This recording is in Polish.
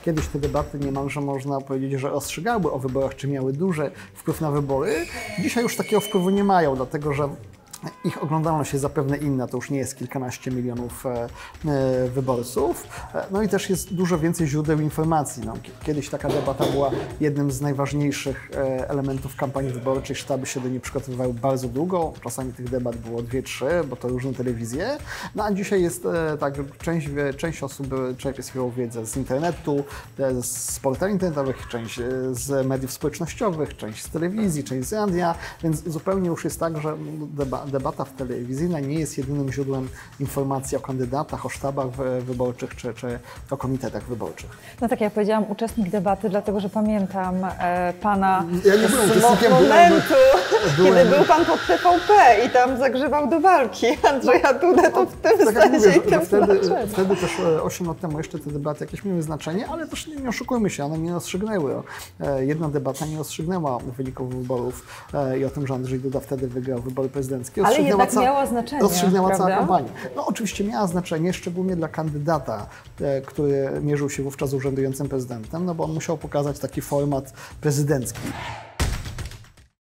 kiedyś te debaty niemalże można powiedzieć, że rozstrzygały o wyborach, czy miały duży wpływ na wybory. Dzisiaj już takiego wpływu nie mają, dlatego że ich oglądalność jest zapewne inna, to już nie jest kilkanaście milionów wyborców. No i też jest dużo więcej źródeł informacji. No, kiedyś taka debata była jednym z najważniejszych elementów kampanii wyborczej. Sztaby się do niej przygotowywały bardzo długo. Czasami tych debat było 2-3, bo to różne telewizje. No a dzisiaj jest tak, że część osób czerpie swoją wiedzę z internetu, z portali internetowych, część z mediów społecznościowych, część z telewizji, część z radia, więc zupełnie już jest tak, że debata telewizyjna nie jest jedynym źródłem informacji o kandydatach, o sztabach wyborczych czy o komitetach wyborczych. No tak jak powiedziałam, uczestnik debaty, dlatego że pamiętam pana ja nie byłem uczestnikiem, momentu, kiedy był pan pod TVP i tam zagrzewał do walki Andrzeja Dudę, to w tym tak jak mówię, sensie wtedy też 8 lat temu jeszcze te debaty jakieś miały znaczenie, ale też nie oszukujmy się, one nie rozstrzygnęły. Jedna debata nie rozstrzygnęła wyników wyborów i o tym, że Andrzej Duda wtedy wygrał wybory prezydenckie. Ale jednak miała znaczenie, rozstrzygnęła prawda? cała kampania. No oczywiście miała znaczenie, szczególnie dla kandydata, który mierzył się wówczas z urzędującym prezydentem, no bo on musiał pokazać taki format prezydencki.